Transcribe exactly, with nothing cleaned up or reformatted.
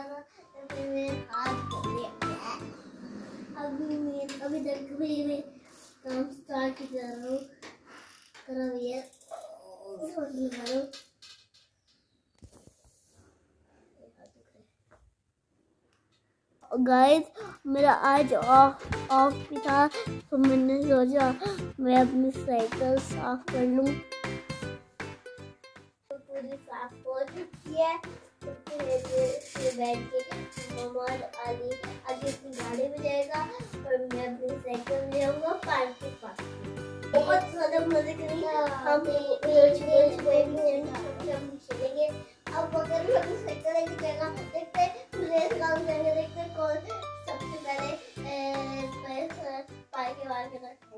था तो फिर मेरे हाथ जल गया। अभी मैं अभी तक भी मैं काम स्टार्ट कर रहा हूँ कर रहा हूँ यार गाइस। मेरा आज ऑफ ऑफ भी था तो मैंने सोचा मैं अपनी साइकिल साफ कर लूं। तो पूरी साफ हो चुकी है तो फिर बैठ के मामा आदि आदि अपनी गाड़ी में जाएगा और मैं अपनी साइकिल में जाऊंगा पार्क के पास। बहुत ज्यादा मजे करेंगे हम रोज रोज हम चलेंगे। अब अगर मैं अपनी साइकिल लेके जाएगा देखते हैं काम करेंगे, देखते हैं कौन सबसे पहले पार्क के बाहर